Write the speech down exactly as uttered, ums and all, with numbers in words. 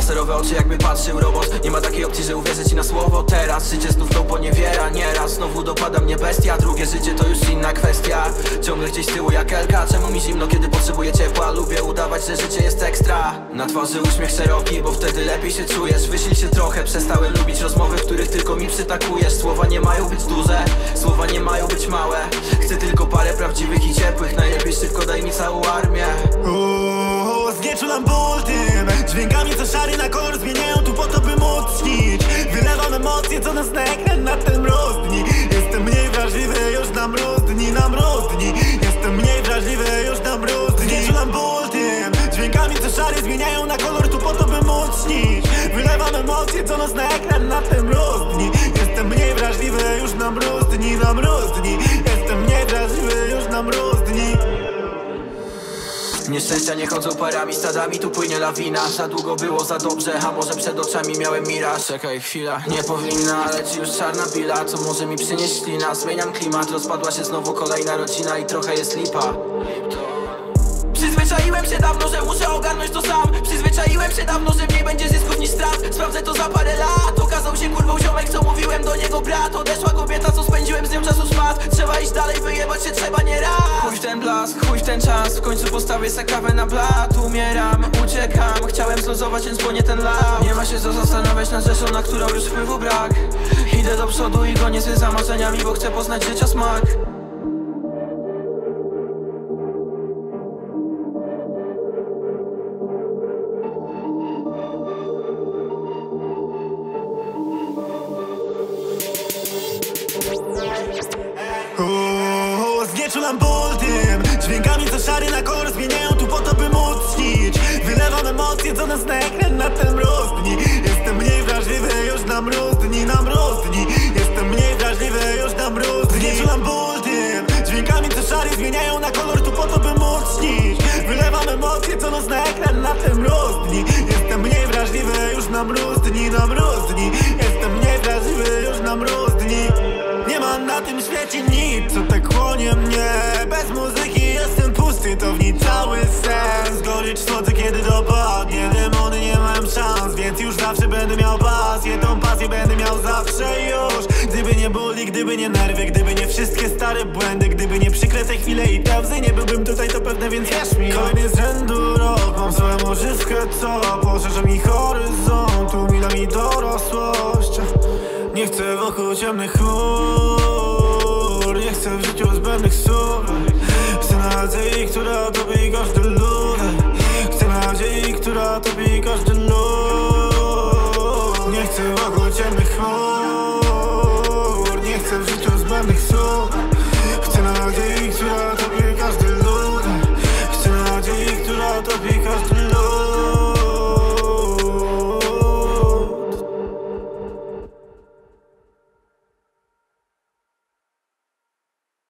laserowe oczy, jakby patrzył robot. Nie ma takiej opcji, że uwierzę ci na słowo. Teraz życie znów to poniewiera. Nieraz znowu dopada mnie bestia. Drugie życie to już inna kwestia. Ciągle gdzieś z tyłu jak Elka. Czemu mi zimno, kiedy potrzebuję ciepła? Lubię udawać, że życie jest ekstra. Na twarzy uśmiech szeroki, bo wtedy lepiej się czujesz. Wysil się trochę, przestałem lubić rozmowy, w których tylko mi przytakujesz. Słowa nie mają być duże, słowa nie mają być małe. Chcę tylko parę prawdziwych i ciepłych. Najlepiej szybko daj mi całą armię. Uuu, znieczulam ból tym dźwiękami, co szary na kolor zmieniają tu po to, by móc śnić. Wylewam emocje, co nas na ekran na ten mróz dni. Jestem mniej wrażliwy już na mróz dni, na mróz dni. Jestem mniej wrażliwy już na mróz dni. Znieczulam ból tym dźwiękami, co szary zmieniają na kolor tu po to, by móc śnić. Wylewam emocje, co nas na ekran na ten mróz dni. Jestem mniej wrażliwy już na mróz dni, na mróz dni. Jestem mniej wrażliwy już na mróz dni. Nieszczęścia nie chodzą parami, stadami, tu płynie lawina. Za długo było za dobrze, a może przed oczami miałem miraż. Czekaj chwila, nie powinna, ale ci już czarna pila. Co może mi przynieść lina? Zmieniam klimat, rozpadła się znowu kolejna rodzina i trochę jest lipa. Przyzwyczaiłem się dawno, że muszę ogarnąć to sam. Przyzwyczaiłem się dawno, że mniej będzie zysków niż strat. Sprawdzę to za parę lat. Okazał się kurwą ziomek, co mówiłem do niego brat. Odeszła kobieta, co spędziłem z nią czasu szmat. Trzeba iść dalej, wyjebać się trzeba nie raz. Chuj w ten blask, chuj w ten czas. W końcu postawię se kawę na blat. Umieram, uciekam, chciałem zluzować, więc płonie ten lat. Nie ma się co zastanawiać nad rzeczą, na którą już wpływu brak. Idę do przodu i gonię się za marzeniami, bo chcę poznać życia smak. Uuu, znieczulam ból tym dźwiękami, co szary na kolor zmieniają tu po to, by móc śnić. Wylewam emocje, co nas na ekran na ten mróz dni. Jestem mniej wrażliwy już na mróz dni, na mróz dni. Jestem mniej wrażliwy już na mróz dni. Znieczulam ból tym dźwiękami, co szary zmieniają na kolor tu po to, by móc śnić. Wylewam emocje, co nas na ekran na ten mróz dni. Jestem mniej wrażliwy już na mróz dni, na mróz dni. Jestem mniej wrażliwy już na mróz dni. Nie ma na tym świecie nic, co tak chłonie mnie. Bez muzyki jestem pusty, to w niej cały sens. Gorycz słodzę, kiedy dopadnie. Demony nie mają szans, więc już zawsze będę miał pasję. Tą pasję będę miał zawsze już. Gdyby nie bóli, gdyby nie nerwy, gdyby nie wszystkie stare błędy, gdyby nie przykre te chwile i te łzy, nie byłbym tutaj, to pewne, więc wierz mi. Kolejny z rzędu rok, mam swoją ożywkę, co poszerza mi horyzont, umila mi dorosłość. Nie chcę wokół ciemnych chmur, nie chcę w życiu zbędnych słów. Chcę nadziei, która topi każdy ludek. Chcę nadziei, która topi każdy